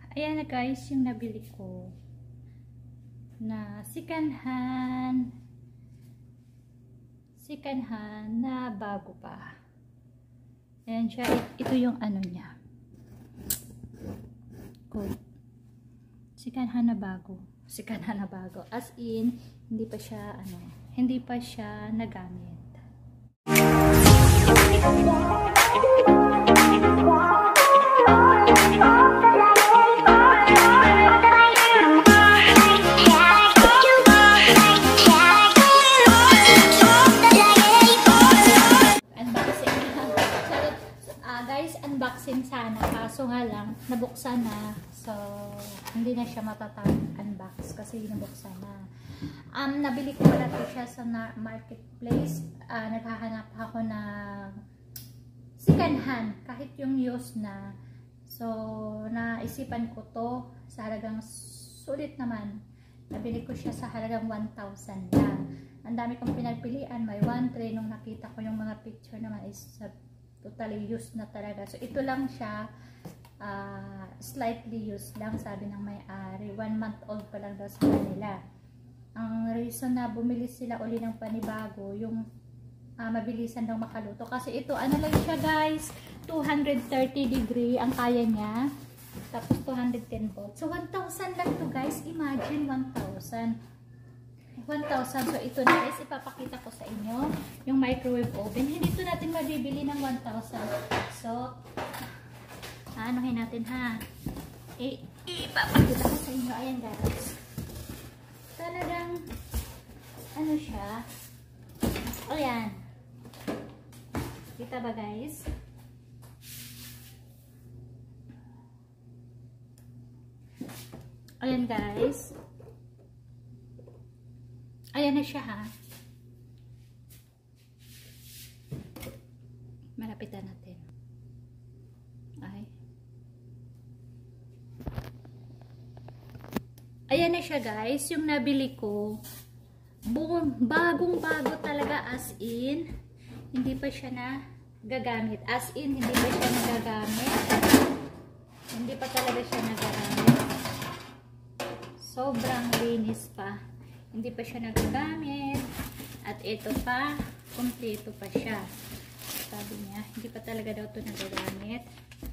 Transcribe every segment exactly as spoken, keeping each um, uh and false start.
Ayan na guys, yung nabili ko na second hand second hand na bago pa. Ayan siya. Ito yung ano niya. Good. Second hand na bago. Second hand na bago. As in, hindi pa siya ano, hindi pa siya nagamit. Unboxing sana, kaso nga lang nabuksan na, so hindi na siya matatag-unbox kasi nabuksan na. Um, nabili ko pala ito siya sa marketplace. Uh, naghahanap ako ng second hand, kahit yung used na. So, naisipan ko to sa halagang sulit naman. Nabili ko siya sa halagang one thousand lang. Ang dami kong pinagpilian, may one tray. Nung nakita ko yung mga picture naman is sa totally used na talaga. So, ito lang siya, uh, slightly used lang, sabi ng may-ari. One month old pa lang daw sa kanila. Ang reason na bumili sila uli ng panibago, yung uh, mabilisan daw makaluto. Kasi ito, ano lang siya guys, two hundred thirty degree ang kaya niya. Tapos two hundred ten volts. So, one thousand lang to guys. Imagine one thousand. one thousand. So, ito na guys, ipapakita ko sa inyo yung microwave oven. Hindi ito natin mabibili ng one thousand. So, anuhin natin ha. I ipapakita ko sa inyo. Ayan guys. Talagang, ano siya? Ayan. Kita ba guys? Ayan guys. Ayan na siya ha. Malapitan natin. Ay. Ayan na siya guys. Yung nabili ko. Bagong bago talaga as in. Hindi pa siya na gagamit. As in, hindi pa siya nagagamit. Hindi pa talaga siya nagagamit. Sobrang linis pa. Hindi pa siya nagagamit. At ito pa, kompleto pa siya. Sabi niya, hindi pa talaga daw ito nagagamit.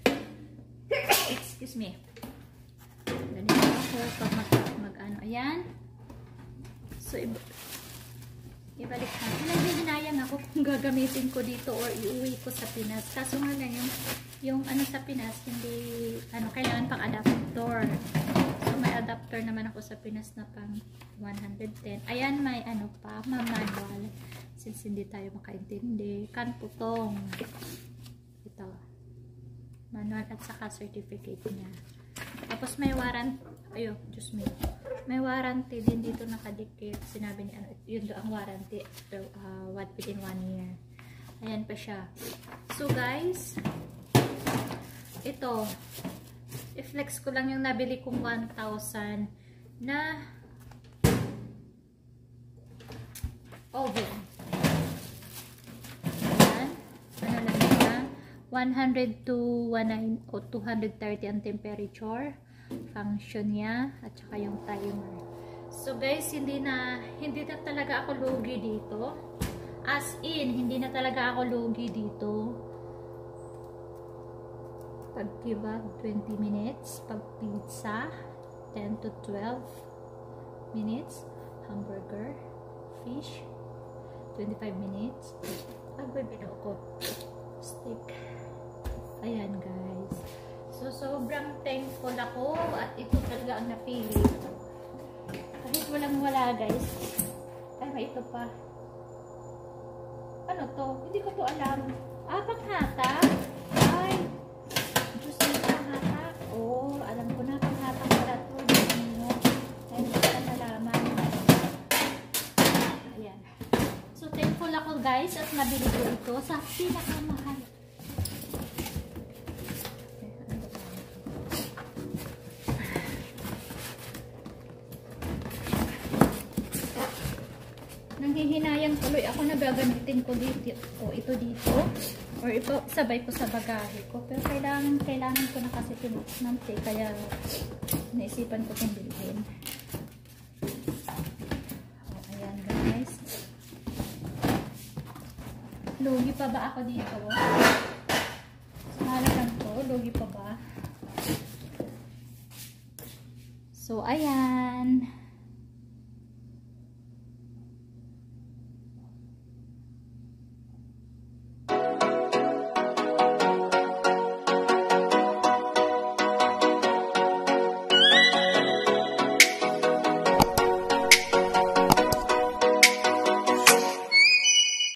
Excuse me. Ganito ako pag mag-ano. Ayan. So, iba, ibalik natin. Naghihinayang ako kung gagamitin ko dito or iuwi ko sa Pinas. Kaso nga lang yung, yung ano sa Pinas, hindi, ano, kailangan pang adapter. So, may adapter naman ako sa Pinas na pang one hundred ten. Ayan, may ano pa, manual. Since hindi tayo makaintindi. Kanputong. Ito. Manual at saka certificate niya. Tapos may warranty. Ayo, Diyos me. May warranty din dito nakadikit. Sinabi ni ano, yun do ang warranty. So, uh, within one year. Ayan pa siya. So, guys, ito. I-flex ko lang yung nabili kong one thousand na oven. Ayan. Ano lang siya? one hundred to two hundred thirty ang temperature. Function niya. At saka yung timer. So guys, hindi na, hindi na talaga ako lugi dito. As in, hindi na talaga ako lugi dito. Pag kebab, twenty minutes. Pag pizza, ten to twelve minutes. Hamburger, fish, twenty-five minutes. Pag bibino ko, steak. Ayan guys. So, sobrang thankful ako at ito talaga ang napili. Kahit walang wala guys. Ay, may ito pa. Ano to? Hindi ko to alam. Ah, panghata? Ay, Diyos mo, panghata. Oh, alam ko na, panghata pala to. Diyos mo. Ay, hindi ko na nalaman. Ayan. So, thankful ako guys at nabili ko ito sa pinakamahal. Nanghihinayang tuloy ako na gagamitin ko dito o ito dito or Or ipo, sabay ko sa bagahe ko. Pero kailangan, kailangan ko na kasi tinuknan eh. Kaya naisipan ko itong bilhin. Oh, ayan guys. Lugi pa ba ako dito? Mahalagan ko. Lugi pa ba? So, ayan.